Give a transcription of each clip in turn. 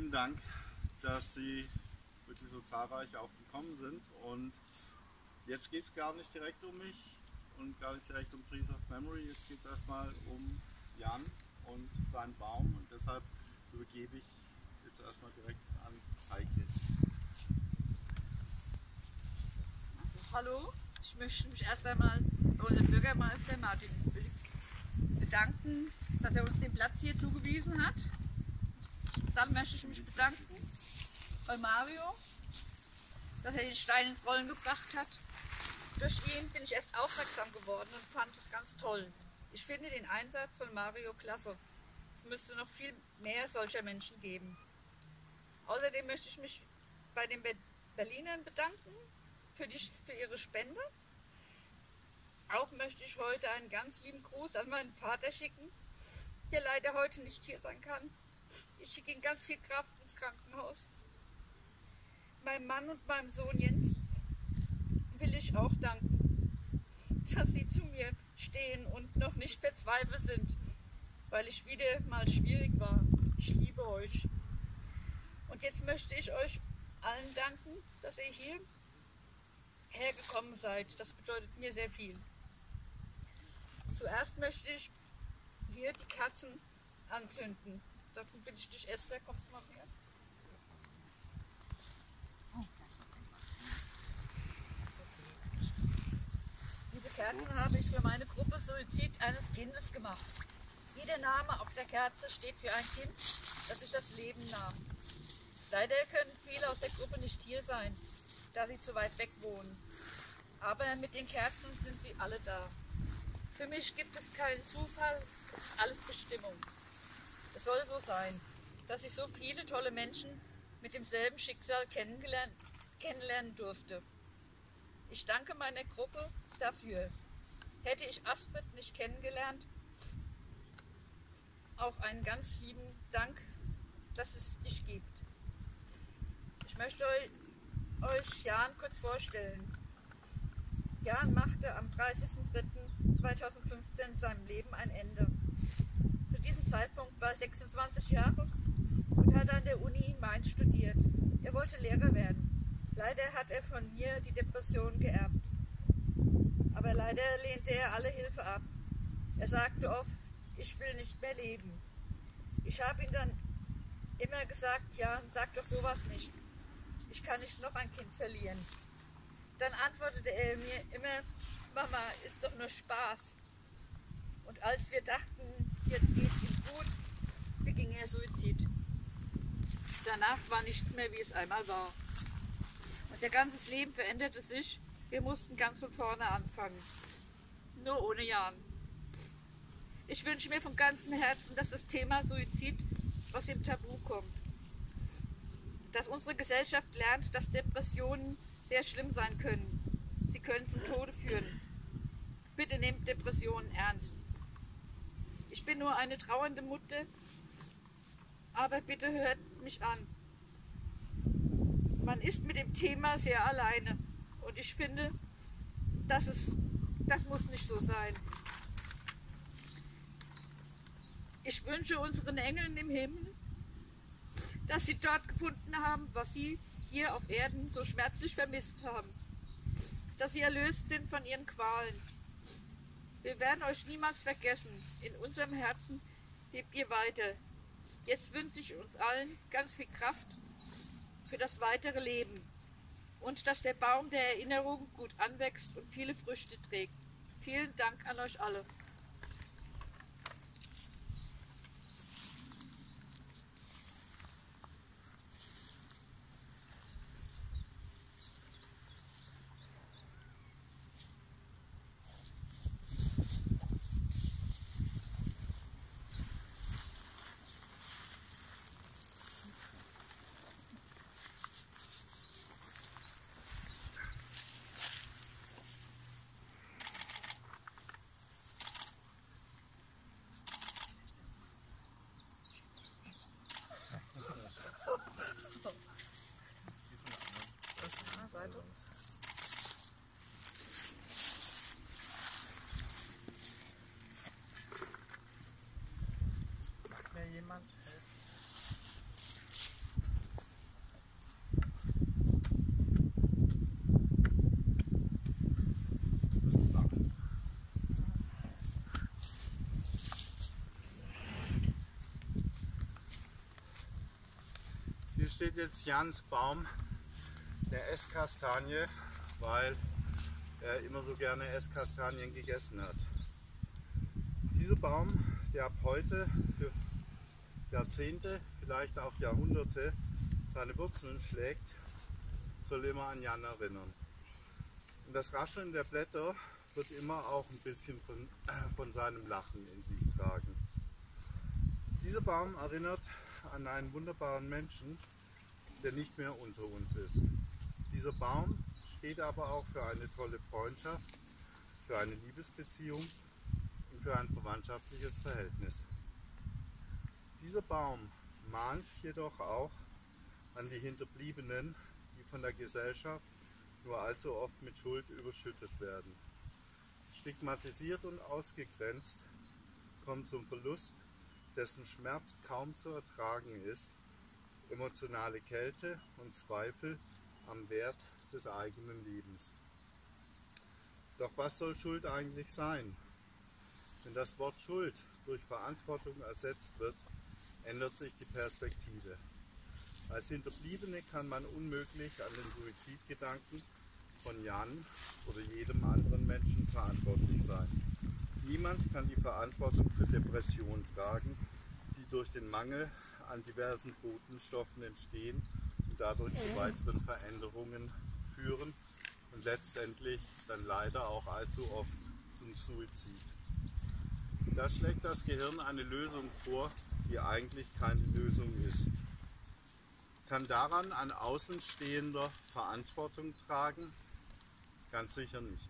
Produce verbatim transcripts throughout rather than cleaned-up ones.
vielen Dank, dass Sie wirklich so zahlreich auch gekommen sind. Und jetzt geht es gar nicht direkt um mich und gar nicht direkt um Trees of Memory. Jetzt geht es erstmal um Jan und seinen Baum. Und deshalb übergebe ich jetzt erstmal direkt an Heike. Also, hallo, ich möchte mich erst einmal bei unserem Bürgermeister Martin Willig bedanken, dass er uns den Platz hier zugewiesen hat. Dann möchte ich mich bedanken bei Mario, dass er den Stein ins Rollen gebracht hat. Durch ihn bin ich erst aufmerksam geworden und fand es ganz toll. Ich finde den Einsatz von Mario klasse. Es müsste noch viel mehr solcher Menschen geben. Außerdem möchte ich mich bei den Berlinern bedanken für, die, für ihre Spende. Auch möchte ich heute einen ganz lieben Gruß an meinen Vater schicken, der leider heute nicht hier sein kann. Ich schicke ihm ganz viel Kraft ins Krankenhaus. Meinem Mann und meinem Sohn Jens will ich auch danken, dass sie zu mir stehen und noch nicht verzweifelt sind, weil ich wieder mal schwierig war. Ich liebe euch. Und jetzt möchte ich euch allen danken, dass ihr hier hergekommen seid. Das bedeutet mir sehr viel. Zuerst möchte ich hier die Kerzen anzünden. Dafür bin ich dich, Esther. Kommst du mal her? Diese Kerzen habe ich für meine Gruppe Suizid eines Kindes gemacht. Jeder Name auf der Kerze steht für ein Kind, das sich das Leben nahm. Leider können viele aus der Gruppe nicht hier sein, da sie zu weit weg wohnen. Aber mit den Kerzen sind sie alle da. Für mich gibt es keinen Zufall, es ist alles Bestimmung. Es soll so sein, dass ich so viele tolle Menschen mit demselben Schicksal kennengelernt, kennenlernen durfte. Ich danke meiner Gruppe dafür. Hätte ich Astrid nicht kennengelernt, auch einen ganz lieben Dank, dass es dich gibt. Ich möchte euch Jan kurz vorstellen. Jan machte am dreißigsten dritten zweitausendfünfzehn seinem Leben ein Ende. Zu diesem Zeitpunkt war er sechsundzwanzig Jahre und hat an der Uni Mainz studiert. Er wollte Lehrer werden. Leider hat er von mir die Depression geerbt. Aber leider lehnte er alle Hilfe ab. Er sagte oft, ich will nicht mehr leben. Ich habe ihm dann immer gesagt, Jan, sag doch sowas nicht. Ich kann nicht noch ein Kind verlieren. Dann antwortete er mir immer, Mama, ist doch nur Spaß. Und als wir dachten, jetzt geht es ihm gut, beging er Suizid. Danach war nichts mehr, wie es einmal war. Und ihr ganzes Leben veränderte sich. Wir mussten ganz von vorne anfangen. Nur ohne Jan. Ich wünsche mir von ganzem Herzen, dass das Thema Suizid aus dem Tabu kommt. Dass unsere Gesellschaft lernt, dass Depressionen sehr schlimm sein können. Sie können zum Tode führen. Bitte nehmt Depressionen ernst. Ich bin nur eine trauernde Mutter, aber bitte hört mich an. Man ist mit dem Thema sehr alleine und ich finde, dass es, das muss nicht so sein. Ich wünsche unseren Engeln im Himmel, dass sie dort gefunden haben, was sie hier auf Erden so schmerzlich vermisst haben. Dass sie erlöst sind von ihren Qualen. Wir werden euch niemals vergessen. In unserem Herzen lebt ihr weiter. Jetzt wünsche ich uns allen ganz viel Kraft für das weitere Leben. Und dass der Baum der Erinnerung gut anwächst und viele Früchte trägt. Vielen Dank an euch alle. steht jetzt Jans Baum der Esskastanie, weil er immer so gerne Esskastanien gegessen hat. Dieser Baum, der ab heute für Jahrzehnte, vielleicht auch Jahrhunderte seine Wurzeln schlägt, soll immer an Jan erinnern. Und das Rascheln der Blätter wird immer auch ein bisschen von, von seinem Lachen in sich tragen. Dieser Baum erinnert an einen wunderbaren Menschen, der nicht mehr unter uns ist. Dieser Baum steht aber auch für eine tolle Freundschaft, für eine Liebesbeziehung und für ein verwandtschaftliches Verhältnis. Dieser Baum mahnt jedoch auch an die Hinterbliebenen, die von der Gesellschaft nur allzu oft mit Schuld überschüttet werden. Stigmatisiert und ausgegrenzt, kommt zum Verlust, dessen Schmerz kaum zu ertragen ist, emotionale Kälte und Zweifel am Wert des eigenen Lebens. Doch was soll Schuld eigentlich sein? Wenn das Wort Schuld durch Verantwortung ersetzt wird, ändert sich die Perspektive. Als Hinterbliebene kann man unmöglich an den Suizidgedanken von Jan oder jedem anderen Menschen verantwortlich sein. Niemand kann die Verantwortung für Depressionen tragen, die durch den Mangel an diversen Botenstoffen entstehen und dadurch zu weiteren Veränderungen führen und letztendlich dann leider auch allzu oft zum Suizid. Da schlägt das Gehirn eine Lösung vor, die eigentlich keine Lösung ist. Kann daran ein Außenstehender Verantwortung tragen? Ganz sicher nicht.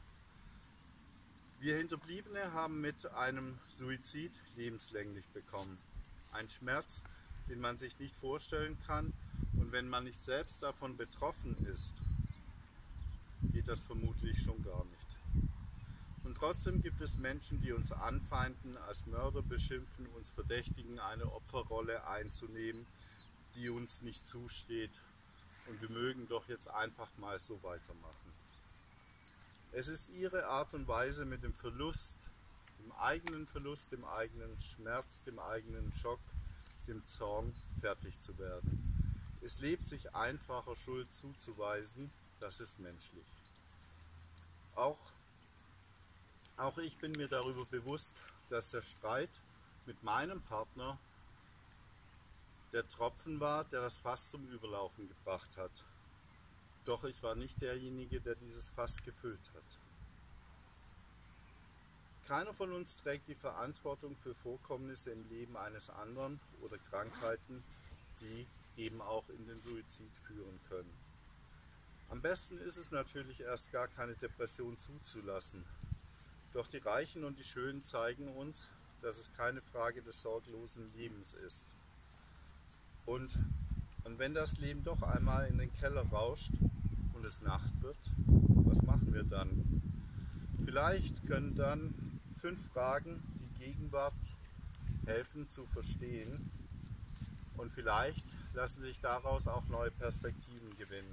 Wir Hinterbliebene haben mit einem Suizid lebenslänglich bekommen. Ein Schmerz, den man sich nicht vorstellen kann, und wenn man nicht selbst davon betroffen ist, geht das vermutlich schon gar nicht. Und trotzdem gibt es Menschen, die uns anfeinden, als Mörder beschimpfen, uns verdächtigen, eine Opferrolle einzunehmen, die uns nicht zusteht, und wir mögen doch jetzt einfach mal so weitermachen. Es ist ihre Art und Weise, mit dem Verlust, dem eigenen Verlust, dem eigenen Schmerz, dem eigenen Schock, dem Zorn fertig zu werden. Es lebt sich einfacher, Schuld zuzuweisen, das ist menschlich. Auch, auch ich bin mir darüber bewusst, dass der Streit mit meinem Partner der Tropfen war, der das Fass zum Überlaufen gebracht hat. Doch ich war nicht derjenige, der dieses Fass gefüllt hat. Keiner von uns trägt die Verantwortung für Vorkommnisse im Leben eines anderen oder Krankheiten, die eben auch in den Suizid führen können. Am besten ist es natürlich erst gar keine Depression zuzulassen. Doch die Reichen und die Schönen zeigen uns, dass es keine Frage des sorglosen Lebens ist. Und, und wenn das Leben doch einmal in den Keller rauscht und es Nacht wird, was machen wir dann? Vielleicht können dann fünf Fragen die Gegenwart helfen zu verstehen, und vielleicht lassen sich daraus auch neue Perspektiven gewinnen.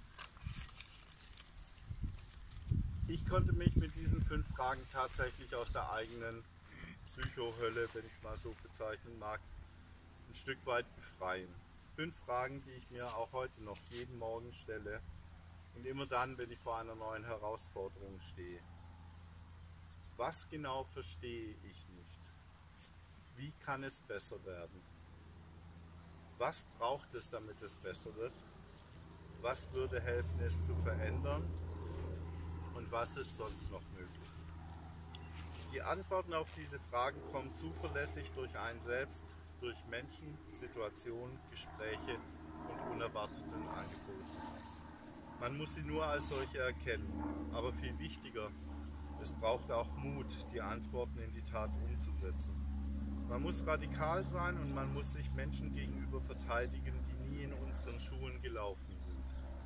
Ich konnte mich mit diesen fünf Fragen tatsächlich aus der eigenen Psychohölle, wenn ich es mal so bezeichnen mag, ein Stück weit befreien. Fünf Fragen, die ich mir auch heute noch jeden Morgen stelle und immer dann, wenn ich vor einer neuen Herausforderung stehe. Was genau verstehe ich nicht? Wie kann es besser werden? Was braucht es, damit es besser wird? Was würde helfen, es zu verändern? Und was ist sonst noch möglich? Die Antworten auf diese Fragen kommen zuverlässig durch einen selbst, durch Menschen, Situationen, Gespräche und unerwarteten Angeboten. Man muss sie nur als solche erkennen, aber viel wichtiger, es braucht auch Mut, die Antworten in die Tat umzusetzen. Man muss radikal sein und man muss sich Menschen gegenüber verteidigen, die nie in unseren Schuhen gelaufen sind.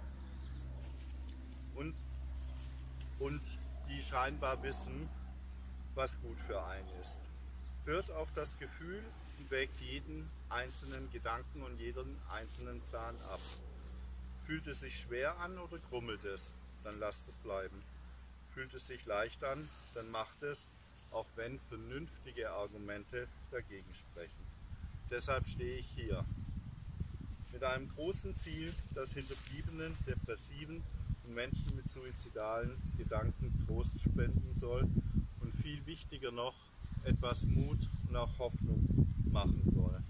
Und, und die scheinbar wissen, was gut für einen ist. Hört auf das Gefühl und wägt jeden einzelnen Gedanken und jeden einzelnen Plan ab. Fühlt es sich schwer an oder grummelt es? Dann lasst es bleiben. Fühlt es sich leicht an? Dann macht es, auch wenn vernünftige Argumente dagegen sprechen. Deshalb stehe ich hier. mit einem großen Ziel, das Hinterbliebenen, Depressiven und Menschen mit suizidalen Gedanken Trost spenden soll und viel wichtiger noch, etwas Mut und auch Hoffnung machen soll.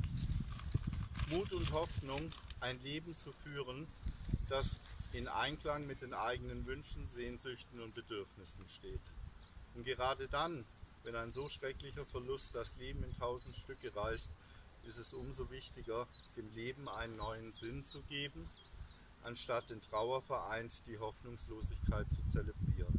Mut und Hoffnung, ein Leben zu führen, das in Einklang mit den eigenen Wünschen, Sehnsüchten und Bedürfnissen steht. Und gerade dann, wenn ein so schrecklicher Verlust das Leben in tausend Stücke reißt, ist es umso wichtiger, dem Leben einen neuen Sinn zu geben, anstatt in Trauer vereint die Hoffnungslosigkeit zu zelebrieren.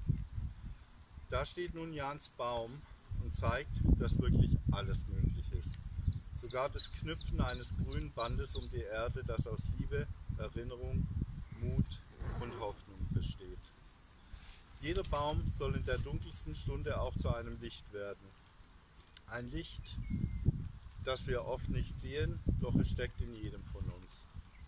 Da steht nun Jans Baum und zeigt, dass wirklich alles möglich ist. Sogar das Knüpfen eines grünen Bandes um die Erde, das aus Liebe, Erinnerung, Mut und Hoffnung besteht. Jeder Baum soll in der dunkelsten Stunde auch zu einem Licht werden. Ein Licht, das wir oft nicht sehen, doch es steckt in jedem von uns.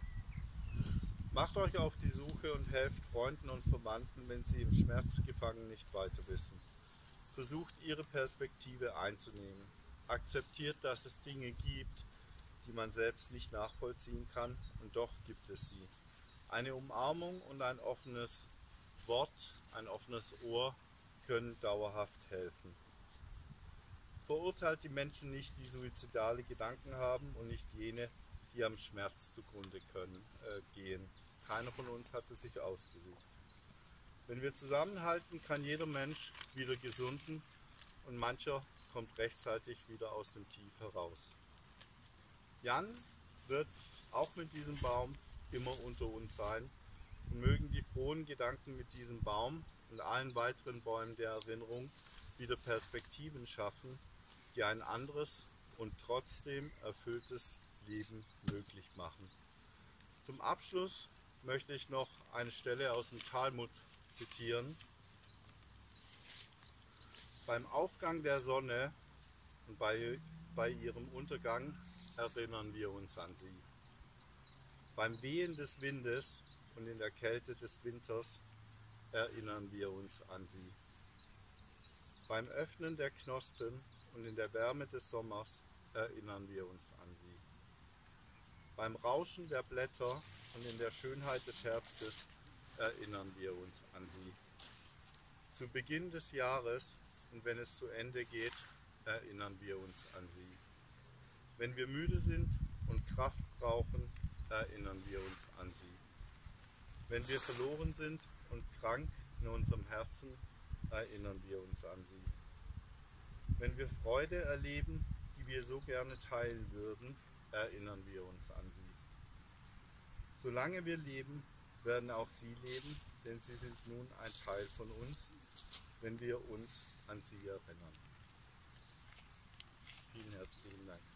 Macht euch auf die Suche und helft Freunden und Verwandten, wenn sie im Schmerz gefangen nicht weiter wissen. Versucht ihre Perspektive einzunehmen. Akzeptiert, dass es Dinge gibt, die man selbst nicht nachvollziehen kann, und doch gibt es sie. Eine Umarmung und ein offenes Wort, ein offenes Ohr können dauerhaft helfen. Verurteilt die Menschen nicht, die suizidale Gedanken haben, und nicht jene, die am Schmerz zugrunde können, äh, gehen. Keiner von uns hat es sich ausgesucht. Wenn wir zusammenhalten, kann jeder Mensch wieder gesunden und mancher kommt rechtzeitig wieder aus dem Tief heraus. Jan wird auch mit diesem Baum immer unter uns sein und mögen die frohen Gedanken mit diesem Baum und allen weiteren Bäumen der Erinnerung wieder Perspektiven schaffen, die ein anderes und trotzdem erfülltes Leben möglich machen. Zum Abschluss möchte ich noch eine Stelle aus dem Talmud zitieren. Beim Aufgang der Sonne und bei, bei ihrem Untergang erinnern wir uns an sie. Beim Wehen des Windes und in der Kälte des Winters erinnern wir uns an sie. Beim Öffnen der Knospen und in der Wärme des Sommers erinnern wir uns an sie. Beim Rauschen der Blätter und in der Schönheit des Herbstes erinnern wir uns an sie. Zu Beginn des Jahres und wenn es zu Ende geht, erinnern wir uns an sie. Wenn wir müde sind und Kraft brauchen, erinnern wir uns an sie. Wenn wir verloren sind und krank in unserem Herzen, erinnern wir uns an sie. Wenn wir Freude erleben, die wir so gerne teilen würden, erinnern wir uns an sie. Solange wir leben, werden auch sie leben, denn sie sind nun ein Teil von uns, wenn wir uns an sie erinnern. Vielen herzlichen Dank.